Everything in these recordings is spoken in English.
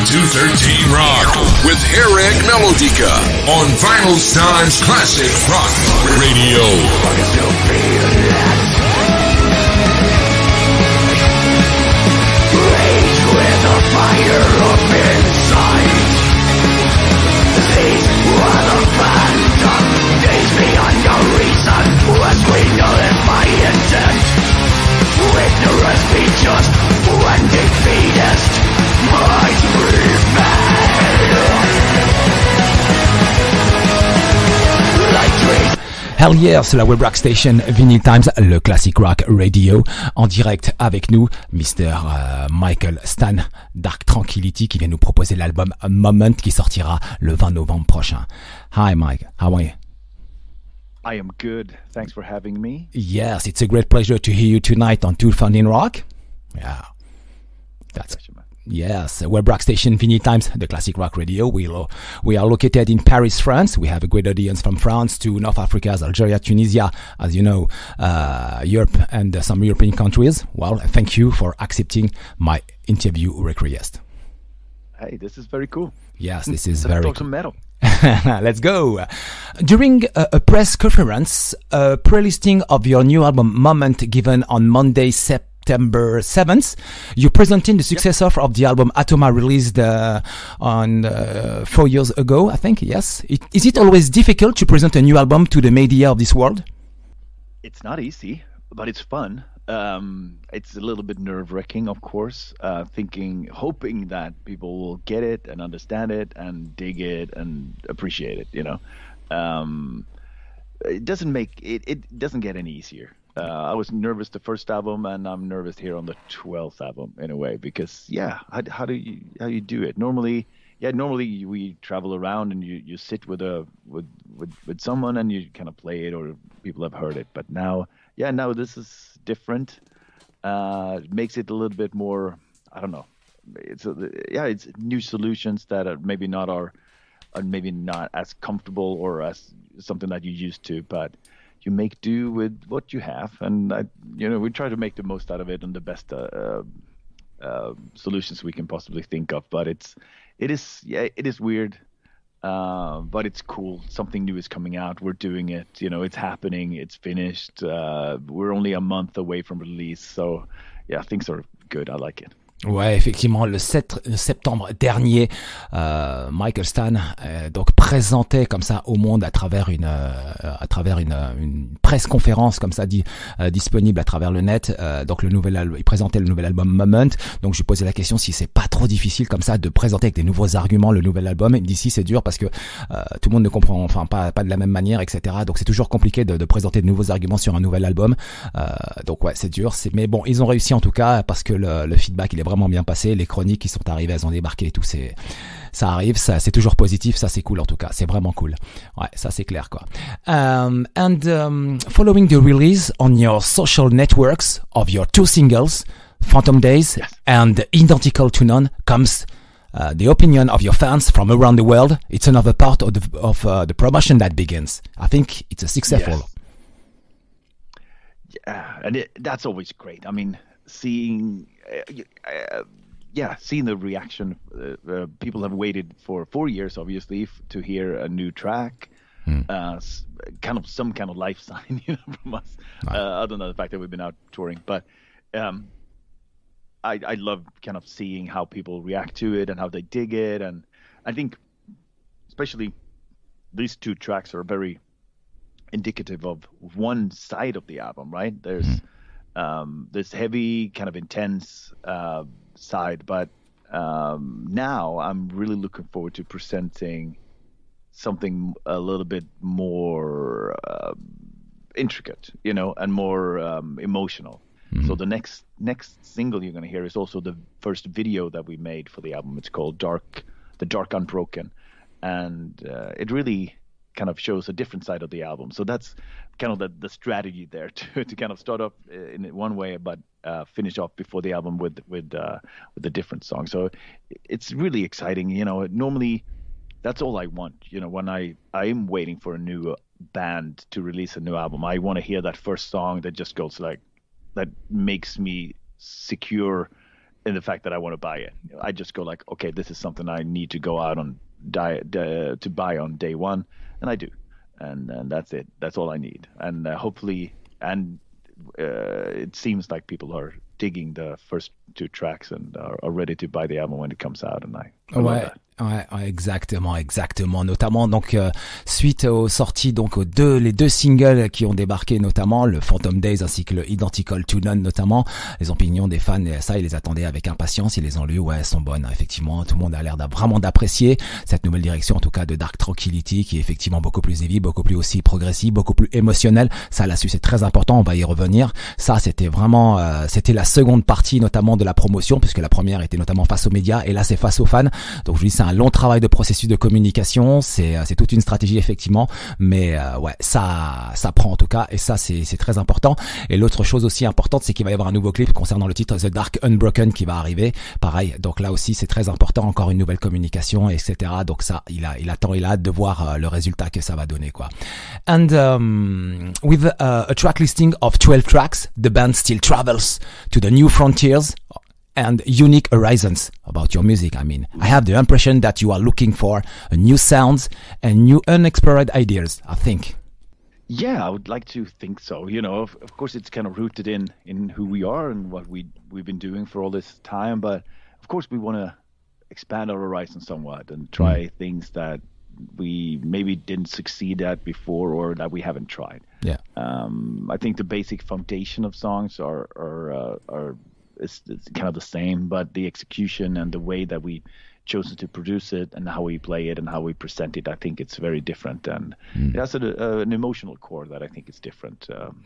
to 13 Rock with Eric Melodica on Vinyl Times Classic Rock Radio. Rage with a fire up inside. These were the phantom days beyond your reason, as we nullify intent. Ignorance be just when defeatist might prevail. Like trees. Hell yeah, c'est la web rock station Vinyl Times, le classic rock radio. En direct avec nous, Mr. Michael Stan, Dark Tranquillity, qui vient nous proposer l'album Moment qui sortira le 20 novembre prochain. Hi Mike, how are you? I am good. Thanks for having me. Yes, it's a great pleasure to hear you tonight on 213 Rock. Yeah, that's yes, web rock station Vinyl Times, the classic rock radio. We are located in Paris, France. We have a great audience from France to North Africa, Algeria, Tunisia, as you know, Europe and some European countries. Well, thank you for accepting my interview request. Hey, this is very cool. Yes, this is Let's very talk cool. some metal. Let's go. During a press conference, a pre-listing of your new album Moment given on Monday, September 7th, you presented the successor of the album Atoma, released on 4 years ago, I think. Yes. Is it always difficult to present a new album to the media of this world? It's not easy, but it's fun. It's a little bit nerve-wracking, of course, hoping that people will get it and understand it and dig it and appreciate it, you know. It doesn't get any easier. I was nervous the first album, and I'm nervous here on the 12th album in a way, because how do you do it? Normally we travel around and you sit with someone and you kind of play it, or people have heard it. But now this is different. It makes it a little bit more, I don't know. It's new solutions that are maybe not as comfortable or as something that you're used to, but you make do with what you have, and we try to make the most out of it and the best solutions we can possibly think of. But it is weird, but it's cool. Something new is coming out. We're doing it. It's happening. It's finished. We're only a month away from release, so things are good. I like it. Ouais, effectivement, le 7 septembre dernier, Michael Stan donc présentait comme ça au monde à travers une presse conférence comme ça disponible à travers le net. Donc il présentait le nouvel album Moment. Donc je lui posais la question si c'est pas trop difficile comme ça de présenter avec des nouveaux arguments le nouvel album. Il me dit si, c'est dur parce que tout le monde ne comprend pas de la même manière, etc. Donc c'est toujours compliqué de présenter de nouveaux arguments sur un nouvel album. Donc ouais, c'est dur. Mais bon, ils ont réussi en tout cas parce que le feedback il est vraiment bien passé, les chroniques qui sont arrivées, elles ont débarqué et tout, ça arrive, c'est toujours positif, ça c'est cool en tout cas, c'est vraiment cool. Ouais, ça c'est clair quoi. Following the release on your social networks of your two singles, Phantom Days and Identical to None, comes the opinion of your fans from around the world. It's another part of the promotion that begins. I think it's a successful. Yeah, and that's always great. I mean, seeing the reaction. People have waited for 4 years, obviously, to hear a new track. Some kind of life sign, from us. Other than the fact that we've been out touring, but I love kind of seeing how people react to it and how they dig it, and I think especially these two tracks are very indicative of one side of the album, right? There's this heavy, kind of intense side, but now I'm really looking forward to presenting something a little bit more intricate, and more emotional. So the next single you're going to hear is also the first video that we made for the album. It's called The Dark Unbroken, and it really kind of shows a different side of the album. So that's kind of the strategy there to kind of start off in one way, but finish off before the album with a different song. So it's really exciting. Normally that's all I want. When I am waiting for a new band to release a new album, I want to hear that first song that just goes like, that makes me secure in the fact that I want to buy it. I just go like, okay, this is something I need to go out on to buy on day one, and I do, and that's it. That's all I need, and hopefully, and it seems like people are digging the first 2 tracks and are ready to buy the album when it comes out, and I love that. Ouais, exactement. Notamment donc suite aux sorties donc les deux singles qui ont débarqué, notamment le Phantom Days ainsi que le Identical to None, notamment les opinions des fans, et ça ils les attendaient avec impatience, ils les ont lus, ouais, elles sont bonnes, effectivement, tout le monde a l'air vraiment d'apprécier cette nouvelle direction, en tout cas de Dark Tranquillity, qui est effectivement beaucoup plus heavy, beaucoup plus aussi progressive, beaucoup plus émotionnel. Ça là-dessus c'est très important, on va y revenir. Ça c'était vraiment c'était la seconde partie notamment de la promotion, puisque la première était notamment face aux médias et là c'est face aux fans. Donc je dis c'est un long travail de processus de communication, c'est toute une stratégie effectivement, mais ouais, ça prend en tout cas, et ça c'est très important. Et l'autre chose aussi importante, c'est qu'il va y avoir un nouveau clip concernant le titre The Dark Unbroken qui va arriver, pareil, donc là aussi c'est très important, encore une nouvelle communication, etc. Donc ça, il a hâte de voir le résultat que ça va donner, quoi. And with a track listing of 12 tracks, the band still travels to the new frontiers and unique horizons about your music. I mean, I have the impression that you are looking for new sounds and new unexplored ideas, I think. Yeah, I would like to think so. You know, of course, it's kind of rooted in who we are and what we've been doing for all this time. But of course, we want to expand our horizons somewhat and try things that we maybe didn't succeed at before or that we haven't tried. Yeah. I think the basic foundation of songs are it's kind of the same, but the execution and the way that we chosen to produce it and how we play it and how we present it, I think it's very different, and it has an emotional core that I think is different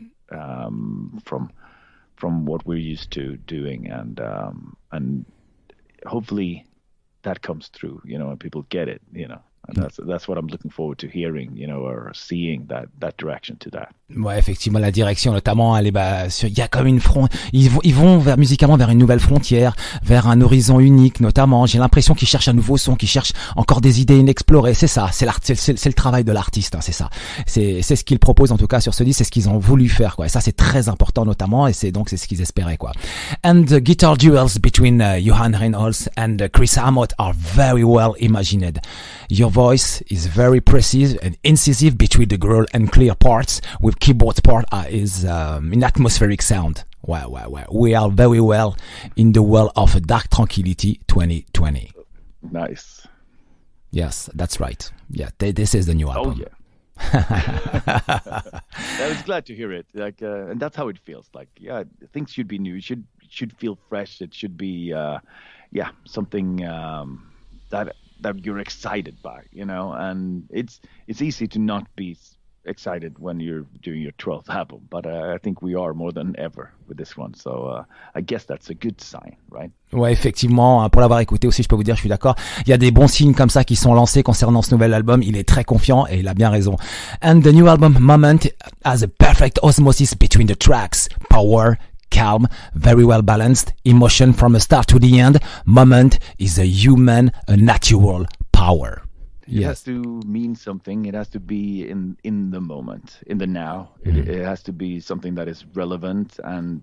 from what we're used to doing, and hopefully that comes through, you know, and people get it, you know. And that's what I'm looking forward to hearing, you know, or seeing that direction to that. Ouais, effectivement, la direction, notamment, elle est, il y a comme une ils vont musicalement vers une nouvelle frontière, vers un horizon unique, notamment. J'ai l'impression qu'ils cherchent un nouveau son, qu'ils cherchent encore des idées inexplorées. C'est ça, c'est le travail de l'artiste, hein, c'est ça. C'est ce qu'ils proposent, en tout cas, sur ce disque, c'est ce qu'ils ont voulu faire, quoi. Et ça, c'est très important, notamment, et c'est ce qu'ils espéraient, quoi. And the guitar duels between Johan Reinholds and Chris Amott are very well imagined. Your voice is very precise and incisive between the growl and clear parts, with keyboard part is an atmospheric sound. Wow. We are very well in the world of Dark Tranquillity 2020. Nice. Yes, that's right. Yeah, this is the new album. Oh yeah. I was glad to hear it. Like, and that's how it feels. Like, yeah, things should be new. It should feel fresh. It should be, something that you're excited by, you know. And it's easy to not be excited when you're doing your 12th album, but I think we are more than ever with this one, so I guess that's a good sign, right? Ouais, effectivement, pour l'avoir écouté aussi, je peux vous dire, je suis d'accord. Il y a des bons signes comme ça qui sont lancés concernant ce nouvel album. Il est très confiant et il a bien raison. And the new album Moment has a perfect osmosis between the tracks. Power, calm, very well balanced, emotion from the start to the end. Moment is a natural power. It has to mean something. It has to be in the moment, in the now. It has to be something that is relevant and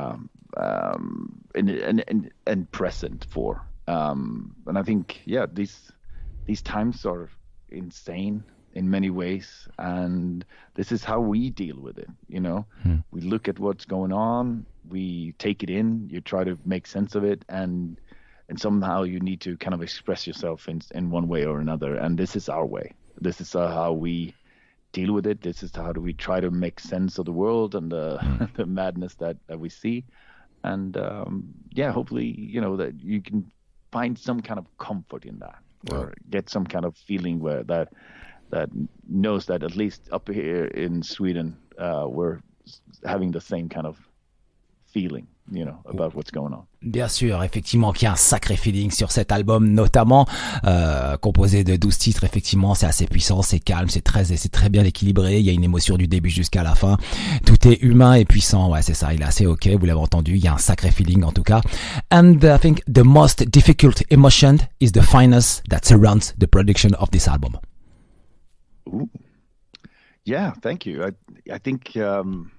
present for. And I think, these times are insane in many ways, and this is how we deal with it. You know, we look at what's going on, we take it in, you try to make sense of it, and somehow you need to kind of express yourself in one way or another. And this is our way. This is how we deal with it. This is how do we try to make sense of the world and the madness that we see. And hopefully, you know, that you can find some kind of comfort in that, or get some kind of feeling where that knows that at least up here in Sweden, we're having the same kind of feeling, you know, about what's going on. Bien sûr, effectivement, qu'il y a un sacré feeling sur cet album, notamment composé de 12 titres. Effectivement, c'est assez puissant, c'est calme, c'est très bien équilibré. Il y a une émotion du début jusqu'à la fin. Tout est humain et puissant. Ouais, c'est ça. Il est assez ok. Vous l'avez entendu. Il y a un sacré feeling en tout cas. And I think the most difficult emotion is the fineness that surrounds the production of this album. Ooh. Yeah, thank you. I think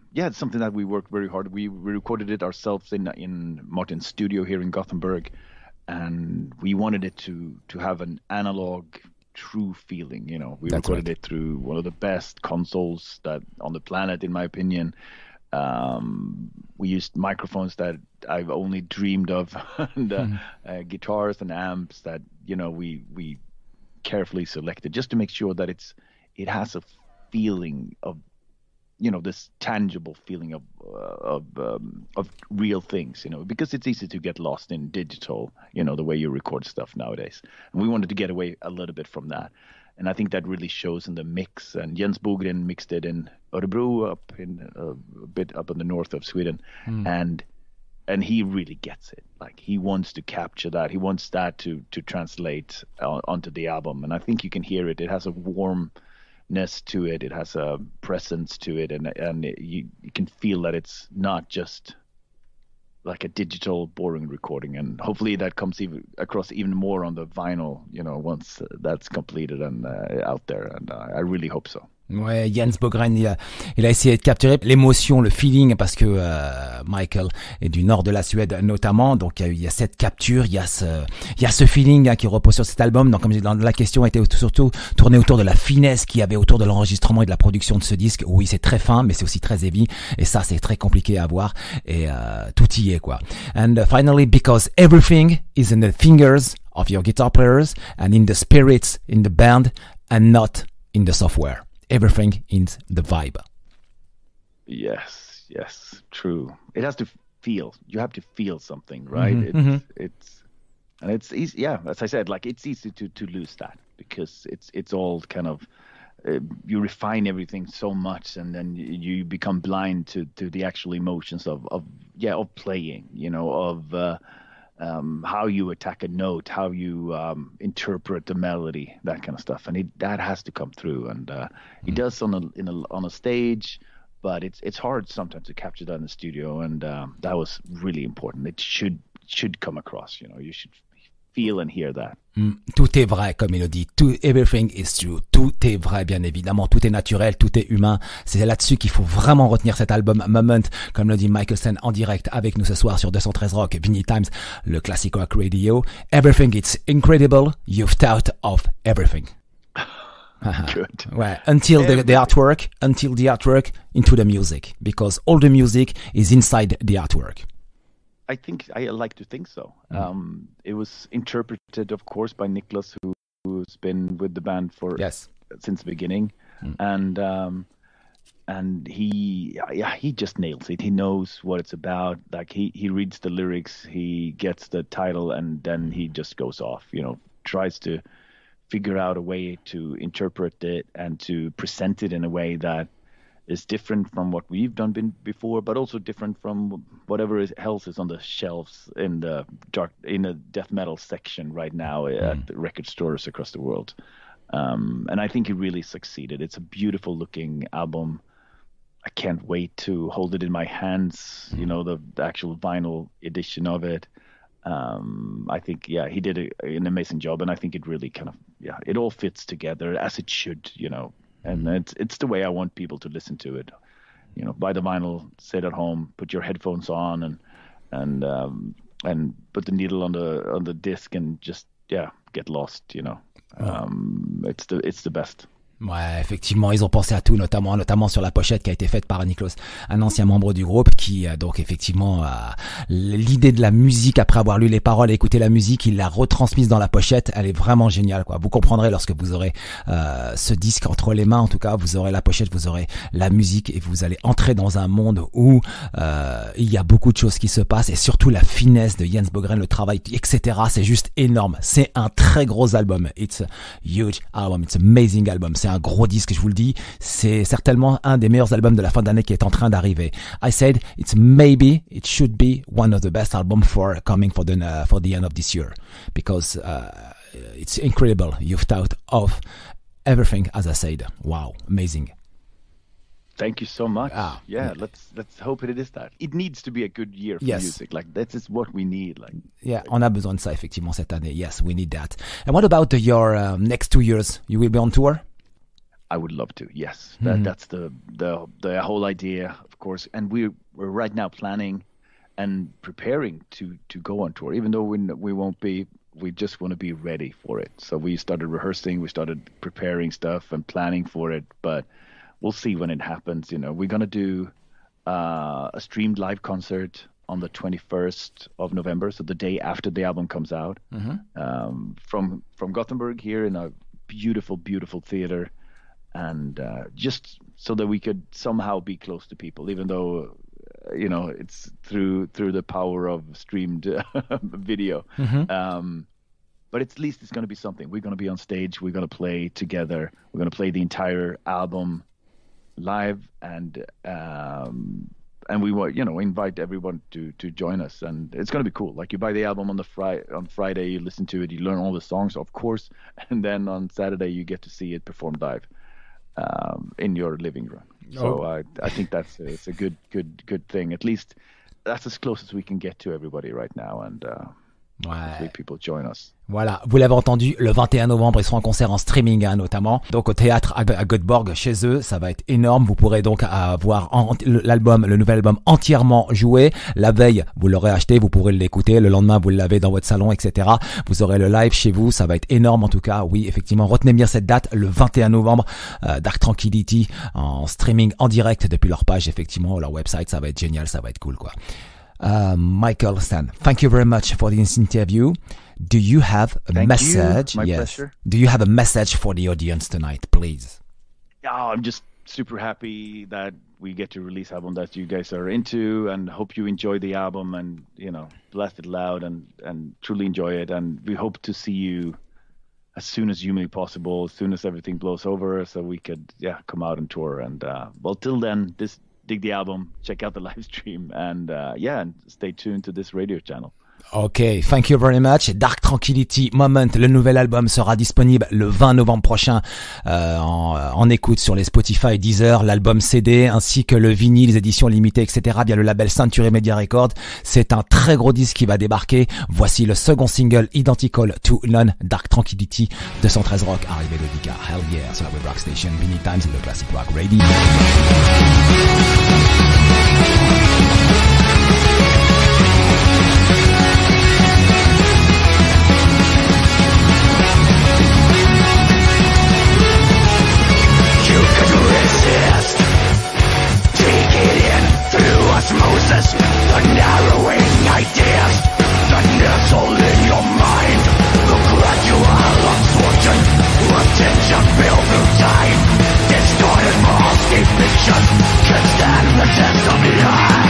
yeah, it's something that we worked very hard. We recorded it ourselves in Martin's studio here in Gothenburg, and we wanted it to have an analog, true feeling. You know, we recorded it through one of the best consoles that on the planet, in my opinion. We used microphones that I've only dreamed of, and guitars and amps that, you know, we carefully selected just to make sure that it has a feeling of, you know, this tangible feeling of real things, you know, because it's easy to get lost in digital, you know, the way you record stuff nowadays. And we wanted to get away a little bit from that. And I think that really shows in the mix. And Jens Bogren mixed it in Örebro, up in a bit up in the north of Sweden, and he really gets it. Like, he wants to capture that. He wants that to translate onto the album. And I think you can hear it. It has a warmness to it. It has a presence to it, and you can feel that it's not just like a digital boring recording, and hopefully that comes across even more on the vinyl, you know, once that's completed and out there, and I really hope so. Ouais, Jens Bogren, il a essayé de capturer l'émotion, le feeling, parce que Michael est du nord de la Suède notamment, donc il y a cette capture, il y a ce feeling qui repose sur cet album. Donc comme j'ai dit, la question était surtout tournée autour de la finesse qu'il y avait autour de l'enregistrement et de la production de ce disque. Oui, c'est très fin, mais c'est aussi très heavy, et ça c'est très compliqué à voir, et tout y est quoi. And finally, because everything is in the fingers of your guitar players and in the spirits in the band and not in the software. Everything in the vibe. Yes, true. It has to feel. You have to feel something, right? It's easy. Yeah, as I said, like, it's easy to lose that, because it's all kind of you refine everything so much, and then you become blind to the actual emotions of playing. You know, of how you attack a note, how you interpret the melody, that kind of stuff, and that has to come through. And he does on a stage, but it's hard sometimes to capture that in the studio, and that was really important. It should come across. You know, you should feel and hear that. Tout est vrai, comme il le dit. Everything is true. Tout est vrai, bien évidemment. Tout est naturel, tout est humain. C'est là-dessus qu'il faut vraiment retenir cet album Moment, comme le dit Michael Sten en direct avec nous ce soir sur 213 Rock, Vinyl Times, le Classic Rock Radio. Everything is incredible. You've thought of everything. Good. Ouais, until the artwork, into the music, because all the music is inside the artwork. I think I like to think so. It was interpreted, of course, by Niklas, who's been with the band since the beginning, and he just nails it. He knows what it's about. Like, he reads the lyrics, he gets the title, and then he just goes off. You know, tries to figure out a way to interpret it and to present it in a way that is different from what we've done before, but also different from whatever else is on the shelves in the death metal section right now at the record stores across the world. And I think he really succeeded. It's a beautiful looking album. I can't wait to hold it in my hands, you know, the actual vinyl edition of it. I think, he did an amazing job, and I think it really kind of, it all fits together as it should, you know. And it's the way I want people to listen to it. You know, buy the vinyl, sit at home, put your headphones on, and put the needle on the disc, and just get lost. You know, it's the best. Ouais, effectivement, ils ont pensé à tout, notamment sur la pochette qui a été faite par Niklas, un ancien membre du groupe, qui donc effectivement l'idée de la musique, après avoir lu les paroles et écouté la musique, il l'a retransmise dans la pochette. Elle est vraiment géniale, quoi. Vous comprendrez lorsque vous aurez ce disque entre les mains. En tout cas, vous aurez la pochette, vous aurez la musique, et vous allez entrer dans un monde où il y a beaucoup de choses qui se passent, et surtout la finesse de Jens Bogren, le travail, etc. C'est juste énorme. C'est un très gros album. It's a huge album. It's an amazing album. C'est un gros disque, je vous le dis. C'est certainement un des meilleurs albums de la fin d'année qui est en train d'arriver. I said it should be one of the best albums for the end of this year, because it's incredible. You've thought of everything, as I said. Wow, amazing. Thank you so much. Let's hope it is that. It needs to be a good year for music. Like, that is what we need. Like, on a besoin de ça effectivement cette année. Yes, we need that. And what about your next 2 years? You will be on tour? I would love to. Yes, that's the whole idea, of course. And we're right now planning and preparing to go on tour, even though we won't be. We just want to be ready for it. So we started rehearsing, we started preparing stuff and planning for it. But we'll see when it happens. We're gonna do a streamed live concert on the 21st of November, so the day after the album comes out, from Gothenburg here in a beautiful, beautiful theater. And just so that we could somehow be close to people, even though it's through the power of streamed video. But at least it's going to be something. We're going to be on stage. We're going to play together. We're going to play the entire album live, and we want invite everyone to join us. And it's going to be cool. Like, you buy the album on Friday, you listen to it, you learn all the songs, of course, and then on Saturday you get to see it performed live. In your living room. So I think it's a good thing. At least that's as close as we can get to everybody right now, and hopefully people join us. Voilà, vous l'avez entendu, le 21 novembre, ils seront en concert en streaming, notamment. Donc au théâtre à Göteborg, chez eux, ça va être énorme. Vous pourrez donc avoir le nouvel album entièrement joué. La veille, vous l'aurez acheté, vous pourrez l'écouter. Le lendemain, vous l'avez dans votre salon, etc. Vous aurez le live chez vous, ça va être énorme en tout cas. Oui, effectivement, retenez bien cette date, le 21 novembre, Dark Tranquillity en streaming en direct depuis leur page, effectivement, leur website. Ça va être génial, ça va être cool, quoi. Michael Stan, thank you very much for this interview. Do you have a message? My pleasure. Do you have a message for the audience tonight, please? Oh, I'm just super happy that we get to release album that you guys are into, and hope you enjoy the album and, blast it loud and truly enjoy it. And we hope to see you as soon as humanly possible, as soon as everything blows over, so we could, come out and tour. And, till then, dig the album, check out the live stream, and and stay tuned to this radio channel. Ok, thank you very much. Dark Tranquillity Moment, le nouvel album sera disponible le 20 novembre prochain en écoute sur les Spotify, Deezer, l'album CD ainsi que le vinyle, les éditions limitées, etc. via le label Century Media Records. C'est un très gros disque qui va débarquer. Voici le second single Identical to None, Dark Tranquillity, 213 Rock, Harry Melodica. Hell yeah, sur la Web Rock Station, Many Times in the Classic Rock Radio. Osmosis, the narrowing ideas, the nestle in your mind, the gradual absorption, attention built through time, distorted morals, deep vision, can stand the test of life.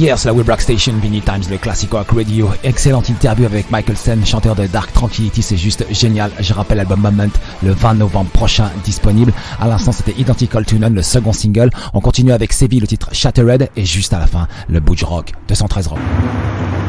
Yes, la Webrack Station, Vinny Times, le Classic Rock Radio. Excellente interview avec Michael Sen, chanteur de Dark Tranquillity, c'est juste génial. Je rappelle l'album Moment, le 20 novembre prochain, disponible. À l'instant, c'était Identical to None, le second single. On continue avec Sevi, le titre Shattered, et juste à la fin, le Butch Rock, 213 Rock.